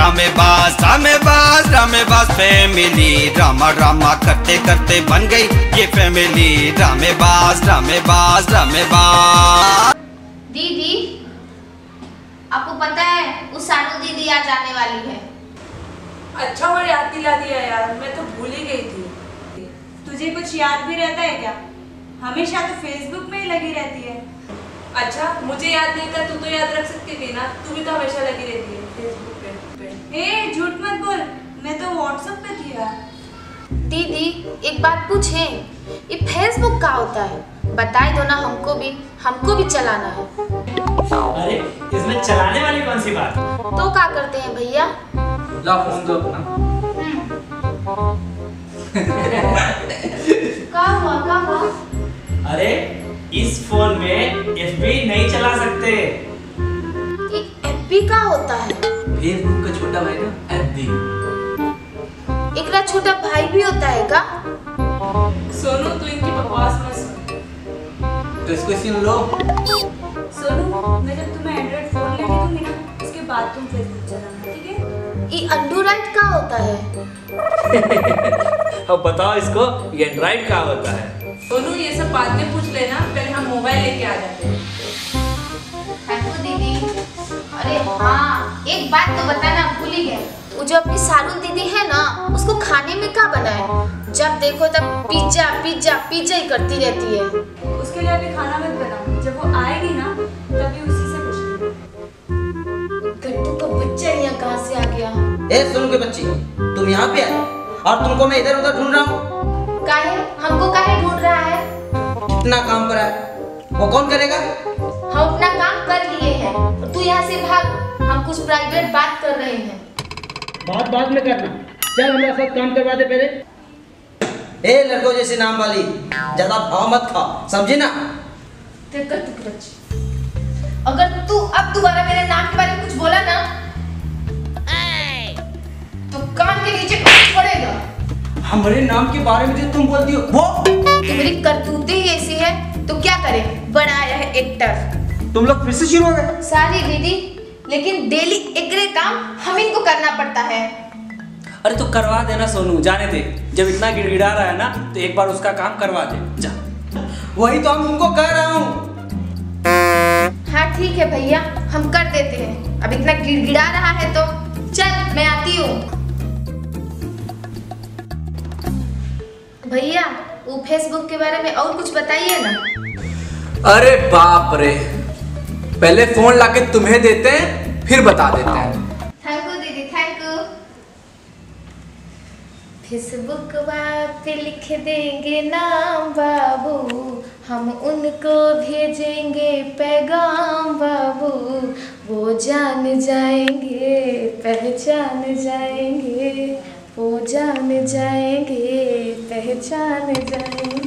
ड्रामेबाज ड्रामेबाज ड्रामेबाज family, drama drama करते करते बन गई ये फैमिली। ड्रामेबाज ड्रामेबाज ड्रामेबाज। दीदी, आपको पता है उस सारू दीदी आज आने वाली है। अच्छा हुआ याद दिला दिया यार, मैं तो भूल ही गई थी। तुझे कुछ याद भी रहता है क्या? हमेशा तो फेसबुक में ही लगी रहती है। अच्छा, मुझे याद नहीं था, तू तो याद रख सकती थी ना, तू भी तो हमेशा लगी रहती है फेसबुक पे। ए, झूठ मत बोल, मैं तो व्हाट्सएप पे थी यार। दीदी, एक बात पूछें, ये फेसबुक क्या होता है? बताए दो ना, हमको भी चलाना है। अरे इसमें चलाने वाली कौन सी बात? तो क्या करते हैं भैया? ला फोन दो अपना। क्या हुआ? अरे इस फोन में FB नहीं चला सकते। ये FB क्या होता है? फेसबुक का छोटा भाई ना, FB। एकरा छोटा भाई भी होता है क्या? सोनू, तू इनकी बकवास मत सुन। तो इसको सुन लो। सोनू, मैं जब तुम्हें एंड्रॉइड फोन लेके दूंगी ना, उसके बाद तुम फेसबुक चलाना, ठीक है? ये एंड्रॉइड क्या होता है? अब बताओ इसको, ये एंड्रॉइड क्या होता है? सोनू, ये सब बाद में पूछ लेना, पहले हम मोबाइल लेके आ जाते हैं। हेलो दीदी। अरे हाँ, एक बात तो बताना भूल ही गए। वो जो अपनी सारुल दीदी है ना, उसको खाने में क्या बनाए? जब देखो तब पिज्जा पिज्जा पिज्जा ही करती रहती है। उसके लिए अभी खाना मत बनाओ, जब वो आएगी ना तभी उसी से पूछ। गट्टू का बच्चा यहाँ कहाँ से आ गया? ए सोनू के बच्ची, तुम यहाँ पे आए और तुमको मैं इधर उधर ढूंढ रहा हूँ। काहे? हमको काहे ढूंढ रहा है? कितना काम करा है, वो कौन करेगा? हम अपना काम कर लिए हैं, तू यहाँ से भाग, हम कुछ प्राइवेट बात कर रहे हैं। बात बाद में करना, चल हमारे साथ काम करवा दे पहले। ए लड़कों जैसे नाम वाली, ज्यादा भाव मत खा, समझी ना? अगर तू अब दोबारा मेरे नाम के बारे में कुछ बोला ना, तो कान के नीचे कुछ पड़ेगा। हमारे नाम के बारे में जो तुम बोलती हो वो तुम्हारी करतूतें ही ऐसी है, तो क्या करें? बड़ा आया है एक्टर। तुम लोग फिर से शुरू हो गए? सारी दीदी, लेकिन डेली एकरे काम हम इनको करना पड़ता है। अरे तो करवा देना सोनू, जाने दे। जब इतना गिड़गिड़ा रहा है ना, तो एक बार उसका काम करवा दे, जा। वही तो हम तुमको कह रहा हूँ। हाँ ठीक है भैया, हम कर देते हैं। अब इतना गिड़गिड़ा रहा है तो चल, मैं आती हूँ। भैया, वो फेसबुक के बारे में और कुछ बताइए ना। अरे बाप रे, पहले फोन लाके तुम्हें देते हैं, फिर बता देते हैं। थैंक यू दीदी, थैंक यू। फेसबुक पे लिख देंगे नाम बाबू, हम उनको भेजेंगे पैगाम बाबू, वो जान जाएंगे पहचान जाएंगे, वो जान जाएंगे पहचान जाएंगे।